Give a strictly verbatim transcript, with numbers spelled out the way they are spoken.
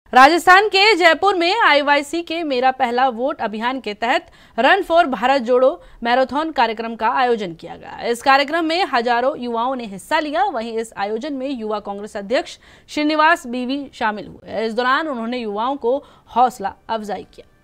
राजस्थान के जयपुर में आई Y C के मेरा पहला वोट अभियान के तहत रन फॉर भारत जोड़ो मैराथन कार्यक्रम का आयोजन किया गया। इस कार्यक्रम में हजारों युवाओं ने हिस्सा लिया। वहीं इस आयोजन में युवा कांग्रेस अध्यक्ष श्रीनिवास बीवी शामिल हुए। इस दौरान उन्होंने युवाओं को हौसला अफजाई किया।